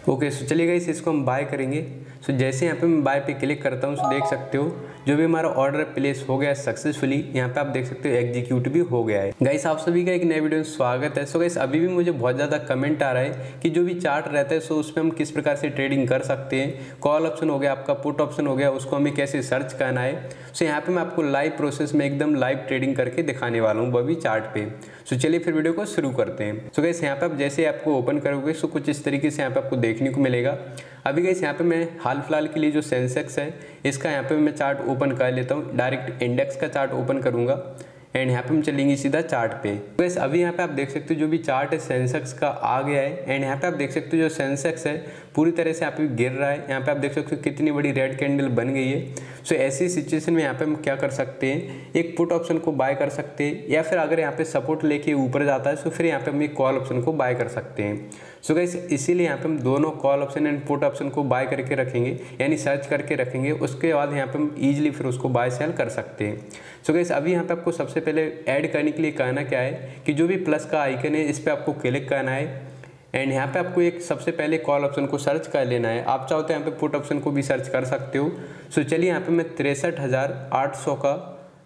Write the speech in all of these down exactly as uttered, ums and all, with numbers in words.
Okay so चलिए guys इसको हम बाय करेंगे। सो जैसे यहाँ पे मैं बाय पे क्लिक करता हूँ, सो देख सकते हो जो भी हमारा ऑर्डर प्लेस हो गया है सक्सेसफुली। यहाँ पे आप देख सकते हो एग्जीक्यूट भी हो गया है। गाइस आप सभी का एक नए वीडियो में स्वागत है। सो गाइस अभी भी मुझे बहुत ज़्यादा कमेंट आ रहा है कि जो भी चार्ट रहता है सो उसमें हम किस प्रकार से ट्रेडिंग कर सकते हैं। कॉल ऑप्शन हो गया, आपका पुट ऑप्शन हो गया, उसको हमें कैसे सर्च करना है। सो यहाँ पे मैं आपको लाइव प्रोसेस में एकदम लाइव ट्रेडिंग करके दिखाने वाला हूँ, वो भी चार्ट पे। सो चलिए फिर वीडियो को शुरू करते हैं। सो गाइस यहाँ पे आप जैसे आपको ओपन करोगे सो कुछ इस तरीके से यहाँ पे आपको देखने को मिलेगा। अभी गाइस यहाँ पे मैं हाल फिलहाल के लिए जो सेंसेक्स है इसका यहाँ पे मैं चार्ट ओपन कर लेता हूँ। डायरेक्ट इंडेक्स का चार्ट ओपन करूँगा एंड यहाँ पे हम चलेंगे सीधा चार्ट पे। गाइस अभी यहाँ पे आप देख सकते हो जो भी चार्ट है सेंसेक्स का आ गया है एंड यहाँ पे आप देख सकते हो जो सेंसेक्स है पूरी तरह से यहाँ पे गिर रहा है। यहाँ पे आप देख सकते हो कितनी बड़ी रेड कैंडल बन गई है। सो ऐसी सिचुएशन में यहाँ पे हम क्या कर सकते हैं, एक पुट ऑप्शन को बाय कर सकते हैं या फिर अगर यहाँ पे सपोर्ट लेके ऊपर जाता है तो फिर यहाँ पे हम एक कॉल ऑप्शन को बाय कर सकते हैं। सो गाइस इसीलिए यहाँ पे हम दोनों call option and put option को बाय करके रखेंगे, यानी सर्च करके रखेंगे। उसके बाद यहाँ पे हम इजीली फिर उसको बाय सेल कर सकते हैं। सो गाइस अभी यहाँ पे आपको सबसे पहले ऐड करने के लिए कहना क्या है कि जो भी प्लस का आइकन है इस पर आपको क्लिक करना है एंड यहाँ पे आपको एक सबसे पहले कॉल ऑप्शन को सर्च कर लेना है। आप चाहो तो यहाँ पे पुट ऑप्शन को भी सर्च कर सकते हो। सो चलिए यहाँ पे मैं तिरसठ हज़ार आठ सौ का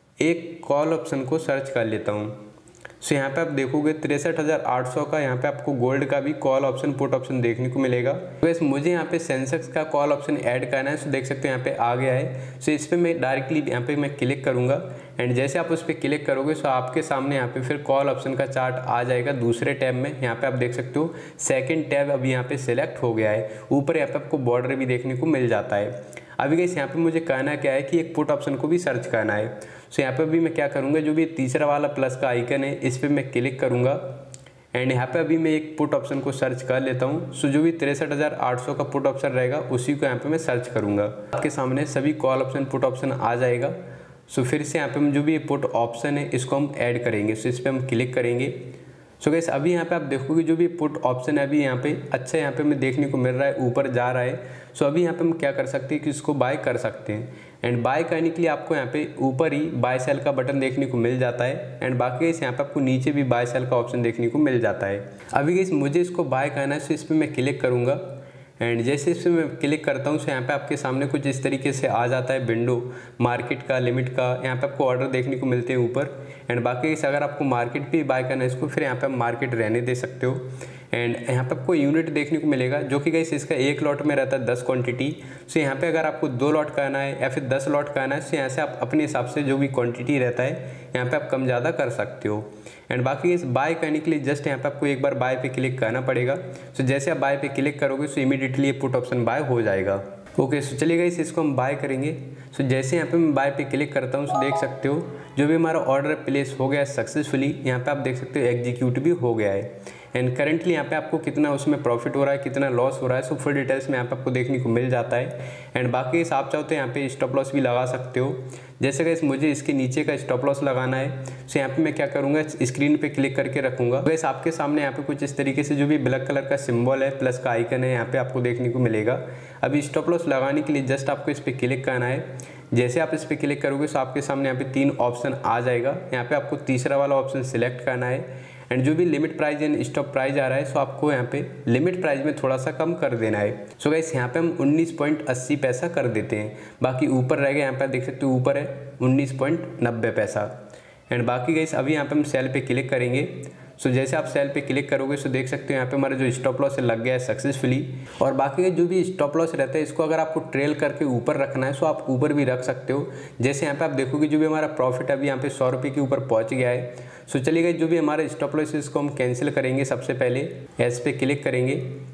एक कॉल ऑप्शन को सर्च कर लेता हूँ। सो यहाँ पे आप देखोगे तिरसठ हज़ार आठ सौ का यहाँ पे आपको गोल्ड का भी कॉल ऑप्शन पुट ऑप्शन देखने को मिलेगा। वैसे मुझे यहाँ पे सेंसेक्स का कॉल ऑप्शन ऐड करना है। सो देख सकते हो यहाँ पे आ गया है। सो इस पर मैं डायरेक्टली यहाँ पे मैं क्लिक करूँगा एंड जैसे आप उस पर क्लिक करोगे सो आपके सामने यहाँ पे फिर कॉल ऑप्शन का चार्ट आ जाएगा दूसरे टैब में। यहाँ पे आप देख सकते हो सेकंड टैब अभी यहाँ पे सिलेक्ट हो गया है। ऊपर यहाँ पे आपको बॉर्डर भी देखने को मिल जाता है। अभी गाइस यहाँ पे मुझे कहना क्या है कि एक पुट ऑप्शन को भी सर्च करना है। सो यहाँ पे भी मैं क्या करूँगा, जो भी तीसरा वाला प्लस का आइकन है इस पर मैं क्लिक करूँगा एंड यहाँ पे अभी मैं एक पुट ऑप्शन को सर्च कर लेता हूँ। सो जो भी तिरसठ हज़ार आठ सौ का पुट ऑप्शन रहेगा उसी को यहाँ पे मैं सर्च करूँगा। आपके सामने सभी कॉल ऑप्शन पुट ऑप्शन आ जाएगा। सो फिर से यहाँ पे हम जो भी पुट ऑप्शन है इसको हम ऐड करेंगे। सो इस पर हम क्लिक करेंगे। सो गाइस अभी यहाँ पे आप देखोगे जो भी पुट ऑप्शन है अभी यहाँ पे अच्छा यहाँ पे हमें देखने को मिल रहा है, ऊपर जा रहा है। सो अभी यहाँ पे हम क्या कर सकते हैं कि इसको बाय कर सकते हैं एंड बाय करने के लिए आपको यहाँ पे ऊपर ही बाय सेल का बटन देखने को मिल जाता है एंड बाकी गाइस यहाँ पे आपको नीचे भी बाय सेल का ऑप्शन देखने को मिल जाता है। अभी गाइस मुझे इसको बाय करना है, सो इस पर मैं क्लिक करूँगा एंड जैसे इस पर मैं क्लिक करता हूँ सो यहाँ पे आपके सामने कुछ इस तरीके से आ जाता है विंडो मार्केट का, लिमिट का। यहाँ पे आपको ऑर्डर देखने को मिलते हैं ऊपर एंड बाकी अगर आपको मार्केट भी बाय करना है इसको फिर यहाँ पे आप मार्केट रहने दे सकते हो एंड यहाँ पे आपको यूनिट देखने को मिलेगा जो कि गाइस इसका एक लॉट में रहता है दस क्वांटिटी। सो यहाँ पे अगर आपको दो लॉट करना है या फिर दस लॉट करना है सो यहाँ से आप अपने हिसाब से जो भी क्वांटिटी रहता है यहाँ पे आप कम ज़्यादा कर सकते हो। एंड बाकी इस बाय करने के लिए जस्ट यहाँ पे आपको एक बार बाय पे क्लिक करना पड़ेगा। सो जैसे आप बाय पे क्लिक करोगे सो इमीडिएटली ये पुट ऑप्शन बाय हो जाएगा। ओके सो चलिए गाइस इसको हम बाय करेंगे। सो जैसे यहाँ पे मैं बाय पे क्लिक करता हूँ सो देख सकते हो जो भी हमारा ऑर्डर प्लेस हो गया है सक्सेसफुली। यहाँ पे आप देख सकते हो एग्जीक्यूट भी हो गया है एंड करेंटली यहाँ पे आपको कितना उसमें प्रॉफिट हो रहा है, कितना लॉस हो रहा है, सो फुल डिटेल्स में यहाँ पे आपको देखने को मिल जाता है। एंड बाकी आप चाहो तो यहाँ पे स्टॉप लॉस भी लगा सकते हो। जैसे गाइस मुझे इसके नीचे का स्टॉप लॉस लगाना है सो यहाँ पे मैं क्या करूँगा, स्क्रीन पे क्लिक करके रखूँगा। गाइस आपके सामने यहाँ पे कुछ इस तरीके से जो भी ब्लैक कलर का सिंबल है प्लस का आइकन है यहाँ पे आपको देखने को मिलेगा। अभी स्टॉप लॉस लगाने के लिए जस्ट आपको इस पर क्लिक करना है। जैसे आप इस पर क्लिक करोगे तो आपके सामने यहाँ पे तीन ऑप्शन आ जाएगा। यहाँ पे आपको तीसरा वाला ऑप्शन सिलेक्ट करना है एंड जो भी limit price and stop price आ रहा है सो आपको यहाँ पे लिमिट प्राइस में थोड़ा सा कम कर देना है। सो गाइस यहाँ पे हम उन्नीस पॉइंट अस्सी पैसा कर देते हैं। बाकी ऊपर रहेगा, यहाँ पे देख सकते हो ऊपर है उन्नीस पॉइंट नब्बे पैसा एंड बाकी गाइस अभी यहाँ पे हम सेल पे क्लिक करेंगे। सो जैसे आप सेल पे क्लिक करोगे सो देख सकते हो यहाँ पे हमारा जो स्टॉप लॉस लग गया है सक्सेसफुली। और बाकी जो भी स्टॉप लॉस रहता है इसको अगर आपको ट्रेल करके ऊपर रखना है सो आप ऊपर भी रख सकते हो। जैसे यहाँ पे आप देखोगे जो भी हमारा प्रॉफिट अभी यहाँ पे सौ रुपये के ऊपर पहुँच गया है। सो चलिए गाइस जो भी हमारा स्टॉप लॉस है इसको हम कैंसिल करेंगे। सबसे पहले एस पे क्लिक करेंगे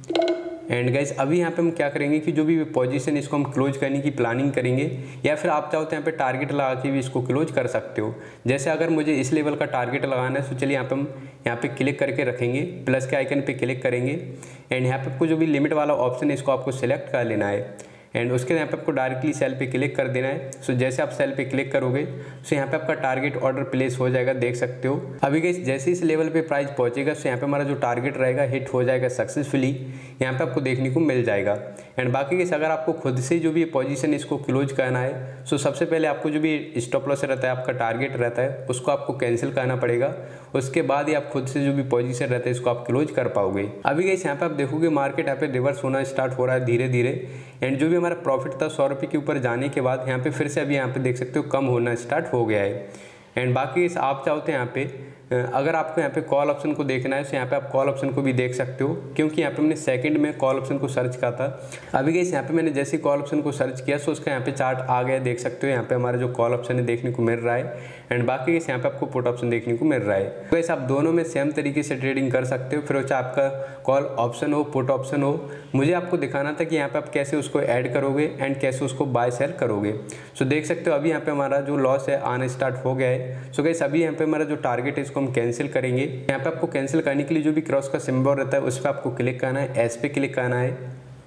एंड गाइस अभी यहाँ पे हम क्या करेंगे कि जो भी पोजीशन इसको हम क्लोज करने की प्लानिंग करेंगे या फिर आप चाहो तो यहाँ पे टारगेट लगा के भी इसको क्लोज कर सकते हो। जैसे अगर मुझे इस लेवल का टारगेट लगाना है तो चलिए यहाँ पे हम यहाँ पे क्लिक करके रखेंगे, प्लस के आइकन पे क्लिक करेंगे एंड यहाँ पे आपको जो भी लिमिट वाला ऑप्शन है इसको आपको सिलेक्ट कर लेना है एंड उसके यहाँ पे आपको डायरेक्टली सेल पे क्लिक कर देना है। सो जैसे आप सेल पे क्लिक करोगे सो यहाँ पे आपका टारगेट ऑर्डर प्लेस हो जाएगा, देख सकते हो। अभी गाइस जैसे इस लेवल पे प्राइस पहुंचेगा सो यहाँ पे हमारा जो टारगेट रहेगा हिट हो जाएगा सक्सेसफुली, यहाँ पे आपको देखने को मिल जाएगा। एंड बाकी गाइस अगर आपको खुद से जो भी पोजीशन इसको क्लोज करना है सो सबसे पहले आपको जो भी स्टॉप लॉस रहता है, आपका टारगेट रहता है, उसको आपको कैंसिल करना पड़ेगा। उसके बाद ही आप खुद से जो भी पोजीशन रहता है इसको आप क्लोज कर पाओगे। अभी गाइस यहाँ पे आप देखोगे मार्केट यहाँ पे रिवर्स होना स्टार्ट हो रहा है धीरे धीरे। एंड जो भी हमारा प्रॉफिट था सौ रुपये के ऊपर जाने के बाद यहाँ पे फिर से अभी यहाँ पे देख सकते हो कम होना स्टार्ट हो गया है। एंड बाकी इस आप चाहते हैं यहाँ पे अगर आपको यहाँ पे कॉल ऑप्शन को देखना है तो यहाँ पे आप कॉल ऑप्शन को भी देख सकते हो, क्योंकि यहाँ पे मैंने सेकंड में कॉल ऑप्शन को सर्च किया था। अभी गाइस यहाँ पे मैंने जैसे कॉल ऑप्शन को सर्च किया तो उसका यहाँ पे चार्ट आ गया, देख सकते हो। यहाँ पे हमारा जो कॉल ऑप्शन है देखने को मिल रहा है। एंड बाकी गाइस यहाँ पे आपको पुट ऑप्शन देखने को मिल रहा है। तो गाइस आप दोनों में सेम तरीके से ट्रेडिंग कर सकते हो, फिर चाहे आपका कॉल ऑप्शन हो पुट ऑप्शन हो। मुझे आपको दिखाना था कि यहाँ पे आप कैसे उसको ऐड करोगे एंड कैसे उसको बाय सेल करोगे। सो देख सकते हो अभी यहाँ पे हमारा जो लॉस है आना स्टार्ट हो गया है। सो गाइस अभी यहाँ पे हमारा जो टारगेट है इसको हम कैंसिल करेंगे। यहाँ पे आपको कैंसिल करने के लिए जो भी क्रॉस का सिंबल रहता है उस पर आपको क्लिक करना है, एस पे क्लिक करना है।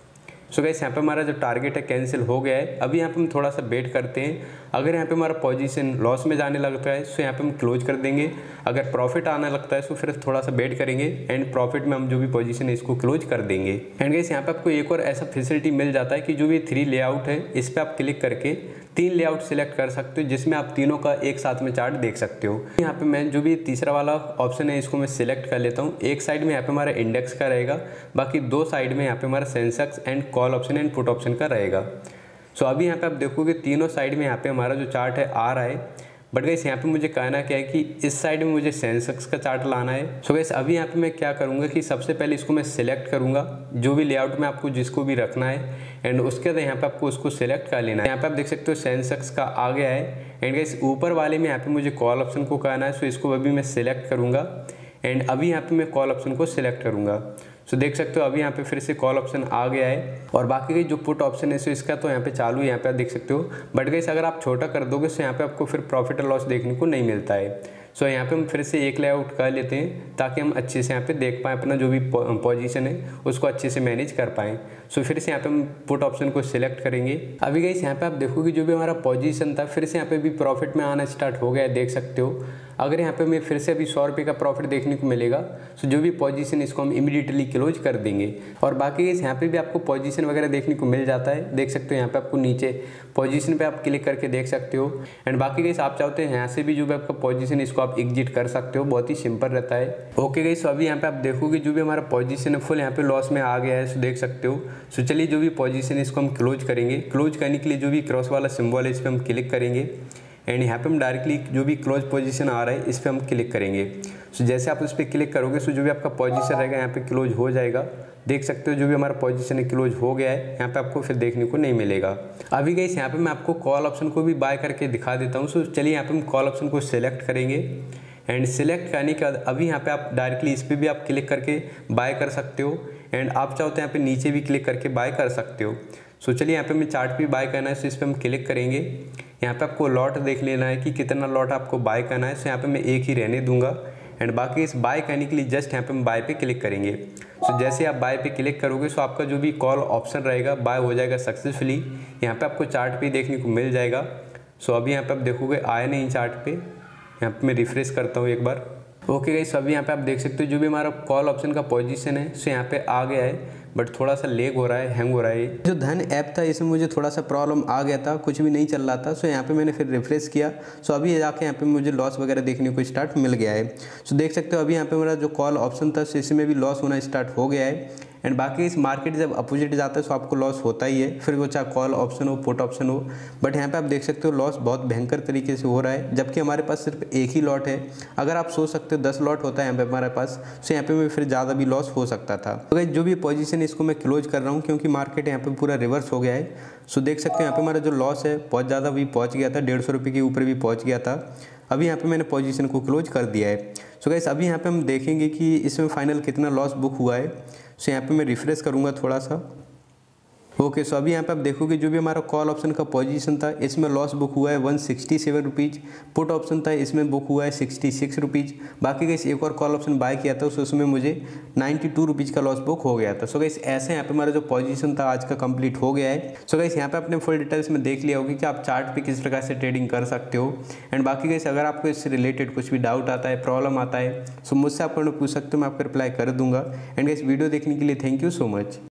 सो गाइस यहाँ पे हमारा जो टारगेट है कैंसिल हो गया है। अभी यहाँ पे हम थोड़ा सा वेट करते हैं। अगर यहाँ पे हमारा पोजीशन लॉस में जाने लगता है तो यहाँ पे हम क्लोज कर देंगे। अगर प्रॉफिट आने लगता है तो फिर थोड़ा सा वेट करेंगे एंड प्रॉफिट में हम जो भी पोजीशन है इसको क्लोज कर देंगे। एंड गाइस यहाँ पे आपको एक और ऐसा फैसिलिटी मिल जाता है कि जो भी थ्री लेआउट है इस पर आप क्लिक करके तीन लेआउट सिलेक्ट कर सकते हो, जिसमें आप तीनों का एक साथ में चार्ट देख सकते हो। यहाँ पे मैं जो भी तीसरा वाला ऑप्शन है इसको मैं सिलेक्ट कर लेता हूँ। एक साइड में यहाँ पे हमारा इंडेक्स का रहेगा, बाकी दो साइड में यहाँ पे हमारा Sensex and call option and put option का रहेगा। सो अभी यहाँ पे आप देखोगे तीनों साइड में यहाँ पे हमारा जो चार्ट है आ रहा है। बट गाइस यहाँ पे मुझे कहना क्या है कि इस साइड में मुझे सेंसेक्स का चार्ट लाना है। सो गाइस अभी यहाँ पे मैं क्या करूँगा कि सबसे पहले इसको मैं सिलेक्ट करूँगा, जो भी लेआउट में आपको जिसको भी रखना है। एंड उसके बाद यहाँ पे आपको उसको सिलेक्ट कर लेना है। यहाँ पे आप देख सकते हो सेंसेक्स का आ गया है। एंड गाइस ऊपर वाले में यहाँ पे मुझे कॉल ऑप्शन को करना है, सो इसको अभी मैं सिलेक्ट करूँगा। एंड अभी यहाँ पे मैं कॉल ऑप्शन को सिलेक्ट करूँगा। सो देख सकते हो अभी यहाँ पे फिर से कॉल ऑप्शन आ गया है। और बाकी का जो पुट ऑप्शन है सो इसका तो यहाँ पे चालू है, यहाँ पे आप देख सकते हो। बट गाइस अगर आप छोटा कर दोगे तो यहाँ पे आपको फिर प्रॉफिट और लॉस देखने को नहीं मिलता है। सो so, यहाँ पे हम फिर से एक लेआउट कर लेते हैं ताकि हम अच्छे से यहाँ पे देख पाएँ अपना जो भी पोजीशन है उसको अच्छे से मैनेज कर पाएँ। सो so, फिर से यहाँ पे हम पुट ऑप्शन को सिलेक्ट करेंगे। अभी गाइस यहाँ पे आप देखोगे जो भी हमारा पोजीशन था फिर से यहाँ पे भी प्रॉफिट में आना स्टार्ट हो गया है, देख सकते हो। अगर यहाँ पे हमें फिर से अभी सौ रुपये का प्रॉफिट देखने को मिलेगा तो जो भी पोजीशन इसको हम इमीडिएटली क्लोज कर देंगे। और बाकी गाइस यहाँ पे भी आपको पोजीशन वगैरह देखने को मिल जाता है, देख सकते हो। यहाँ पे आपको नीचे पोजीशन पे आप क्लिक करके देख सकते हो। एंड बाकी गाइस आप चाहते हैं यहाँ से भी जो भी आपका पोजीशन इसको आप एग्जिट कर सकते हो, बहुत ही सिंपल रहता है। ओके गाइस तो अभी यहाँ पे आप देखोगे जो भी हमारा पोजीशन है फुल यहाँ पे लॉस में आ गया है, सो देख सकते हो। सो चलिए जो भी पोजीशन इसको हम क्लोज करेंगे। क्लोज करने के लिए जो भी क्रॉस वाला सिंबल है इस पर हम क्लिक करेंगे। एंड यहाँ पे हम डायरेक्टली जो भी क्लोज पोजीशन आ रहा है इस पर हम क्लिक करेंगे। सो जैसे आप उस पर क्लिक करोगे सो जो भी आपका पोजीशन रहेगा यहाँ पे क्लोज हो जाएगा, देख सकते हो। जो भी हमारा पोजीशन है क्लोज हो गया है, यहाँ पे आपको फिर देखने को नहीं मिलेगा। अभी गाइस यहाँ पे मैं आपको कॉल ऑप्शन को भी बाय करके दिखा देता हूँ। सो चलिए यहाँ पे हम कॉल ऑप्शन को सिलेक्ट करेंगे। एंड सिलेक्ट करने के बाद अभी यहाँ पे आप डायरेक्टली इस पर भी आप क्लिक करके बाय कर सकते हो। एंड आप चाहो तो यहाँ पे नीचे भी क्लिक करके बाय कर सकते हो। सो चलिए यहाँ पे हमें चार्ट भी बाय करना है, सो इस पर हम क्लिक करेंगे। यहाँ पे आपको लॉट देख लेना है कि कितना लॉट आपको बाय करना है। सो यहाँ पे मैं एक ही रहने दूंगा। एंड बाकी इस बाय करने के लिए जस्ट यहाँ पे हम बाय पे क्लिक करेंगे। सो जैसे आप बाय पे क्लिक करोगे सो आपका जो भी कॉल ऑप्शन रहेगा बाय हो जाएगा सक्सेसफुली। यहाँ पे आपको चार्ट भी देखने को मिल जाएगा। सो अभी यहाँ पे आप देखोगे आया नहीं चार्ट पे, यहाँ पे मैं रिफ्रेश करता हूँ एक बार। ओके गाइस अभी यहाँ पे आप देख सकते हो जो भी हमारा कॉल ऑप्शन का पोजीशन है सो यहाँ पे आ गया है। बट थोड़ा सा लेग हो रहा है, हैंग हो रहा है। जो धन ऐप था इसमें मुझे थोड़ा सा प्रॉब्लम आ गया था, कुछ भी नहीं चल रहा था। सो यहाँ पे मैंने फिर रिफ्रेश किया। सो अभी जाके यहाँ पे मुझे लॉस वगैरह देखने को स्टार्ट मिल गया है। सो देख सकते हो अभी यहाँ पे मेरा जो कॉल ऑप्शन था इसमें भी लॉस होना स्टार्ट हो गया है। एंड बाकी इस मार्केट जब अपोजिट जाता है तो आपको लॉस होता ही है, फिर वो चाहे कॉल ऑप्शन हो पुट ऑप्शन हो। बट यहाँ पे आप देख सकते हो लॉस बहुत भयंकर तरीके से हो रहा है, जबकि हमारे पास सिर्फ एक ही लॉट है। अगर आप सोच सकते हो दस लॉट होता है यहाँ पे हमारे पास, तो यहाँ पे में फिर ज़्यादा भी लॉस हो सकता था। तो जो भी पोजीशन इसको मैं क्लोज कर रहा हूँ क्योंकि मार्केट यहाँ पे पूरा रिवर्स हो गया है। सो देख सकते हो यहाँ पे हमारा जो लॉस है बहुत ज़्यादा भी पहुँच गया था, डेढ़ सौ रुपये के ऊपर भी पहुँच गया था। अभी यहाँ पे मैंने पोजीशन को क्लोज कर दिया है। सो गाइस अभी यहाँ पे हम देखेंगे कि इसमें फाइनल कितना लॉस बुक हुआ है। सो यहाँ पे मैं रिफ्रेश करूँगा थोड़ा सा। ओके सो अभी यहाँ पे आप देखोगे जो भी हमारा कॉल ऑप्शन का पोजीशन था इसमें लॉस बुक हुआ है one sixty seven rupees. Put option था इसमें बुक हुआ है सिक्सटी सिक्स रुपीज़। बाकी गैस एक और कॉल ऑप्शन बाय किया था, सो उसमें मुझे नाइन्टी टू रुपीज़ का लॉस बुक हो गया था। सो गैस ऐसे यहाँ पे हमारा जो पोजीशन था आज का कंप्लीट हो गया है। सो गैस यहाँ पे आपने फुल डिटेल्स में देख लिया होगी कि आप चार्ट पे किस प्रकार से ट्रेडिंग कर सकते हो। एंड बाकी गैस अगर आपको इससे रिलेटेड कुछ भी डाउट आता है, प्रॉब्लम आता है, सो मुझसे आप पूछ सकते हो, मैं आपको रिप्लाई कर दूंगा। एंड गैस वीडियो देखने के लिए थैंक यू सो मच।